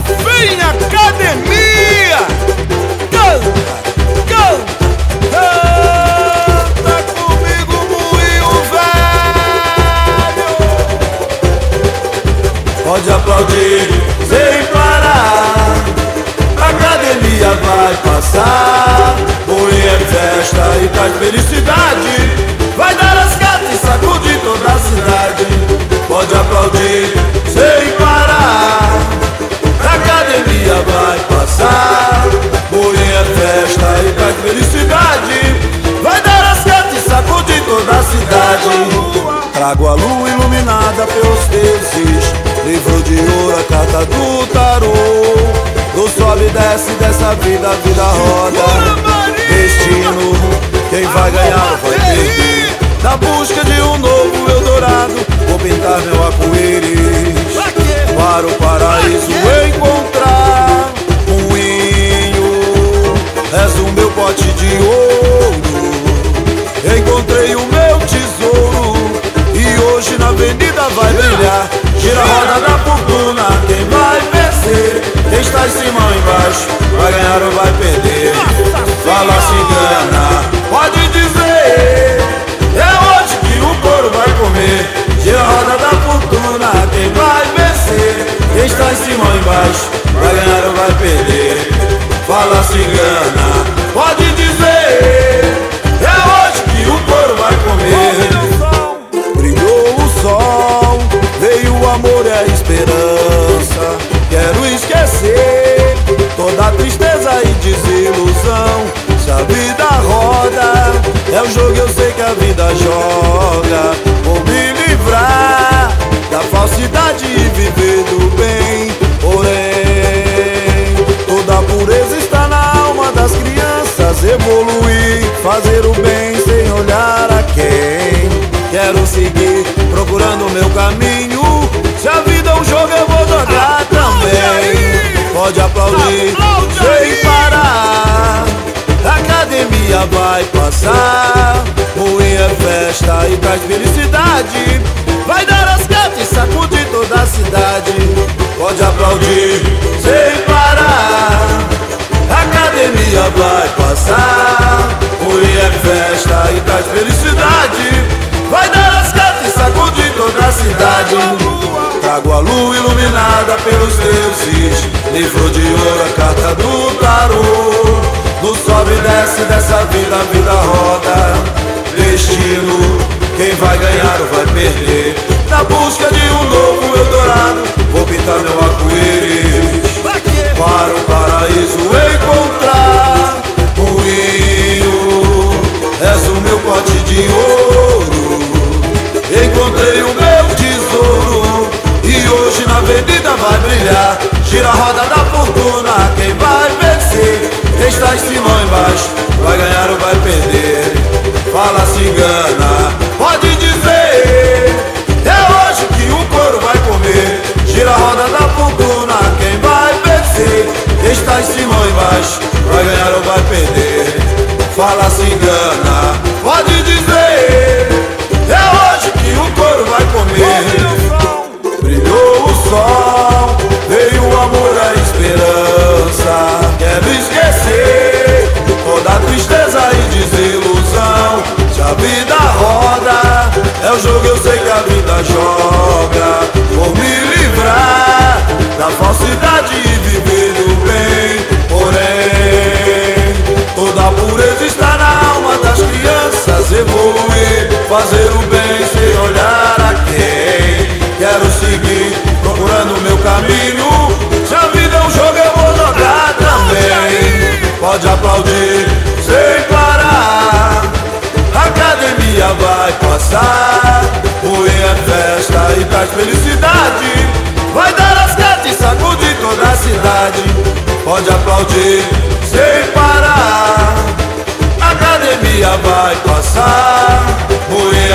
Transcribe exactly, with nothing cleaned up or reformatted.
vem academia. Canta, canta, canta comigo, moinho velho. Pode aplaudir sem parar, a academia vai passar. Moinho é festa e traz felicidade, vai dar as cartas e sacudir toda a cidade. Pode aplaudir sem parar, a academia vai passar. Moinho é festa e traz felicidade, vai dar as cartas e sacudir toda a cidade. Trago a lua iluminada pelos deuses, livro de ouro, a carta do tarô. Do sobe e desce dessa vida, a vida roda. Destino, quem vai ganhar vai perder. Na busca de um novo Eldorado, vou pintar meu arco-íris para o paraíso encontrar. Moinho, és o meu pote de ouro. Encontrei o meu tesouro e hoje na avenida vai brilhar. Gira a roda da fortuna, quem vai vencer? Quem está em cima ou embaixo, vai ganhar ou vai perder? Fala, cigana, pode dizer, é hoje que o couro vai comer. Gira a roda da fortuna, quem vai vencer? Quem está em cima ou embaixo, vai ganhar ou vai perder? Fala, cigana, pode dizer, é hoje que o couro vai comer. Brilhou o sol, veio o amor e a esperança. Quero esquecer toda a tristeza e desilusão. Se a vida roda, é o jogo, eu sei que a vida joga. Vou me livrar da falsidade e viver do bem. Porém, toda a pureza está na alma das crianças. Evoluir, fazer o bem sem olhar a quem. Quero seguir procurando o meu caminho. Se a vida é um jogo, eu vou jogar também. Pode aplaudir sem parar, a academia vai passar. Moinho é festa e traz felicidade, vai dar as cartas e sacudir toda a cidade. Pode aplaudir sem parar, a academia vai passar. Moinho é festa e traz felicidade, vai dar as cartas e sacudir toda a cidade. Trago a lua iluminada pelos deuses, livro de ouro, a carta do tarô. No sobe e desce dessa vida, a vida roda. Destino, quem vai ganhar ou vai perder? Na busca de um novo Eldorado, vou pintar meu arco-íris para o paraíso encontrar. Moinho, és o meu pote de ouro. Encontrei o meu tesouro e hoje na avenida vai brilhar. Gira a roda da fortuna, quem vai vencer? Quem está em cima ou embaixo, vai ganhar ou vai perder? Fala, cigana, pode dizer, é hoje que o couro vai comer. Gira a roda da fortuna, quem vai vencer? Quem está em cima ou embaixo, vai ganhar ou vai perder? Fala, cigana, pode dizer, é hoje que o couro vai comer. Brilhou o sol, veio o amor, a esperança. Quero esquecer toda a tristeza e desilusão. Se a vida roda, é o jogo, eu sei que a vida joga. Vou me livrar da falsidade e viver do bem. Porém, toda a pureza está na alma das crianças. Evoluir, fazer o bem sem olhar a quem. Quero seguir procurando o meu caminho. Se a vida é um jogo, eu vou jogar também. Pode aplaudir sem parar, a academia vai passar. Moinho é festa e traz felicidade, vai dar as cartas e sacudir toda a cidade. Pode aplaudir sem parar, a academia vai passar. Moinho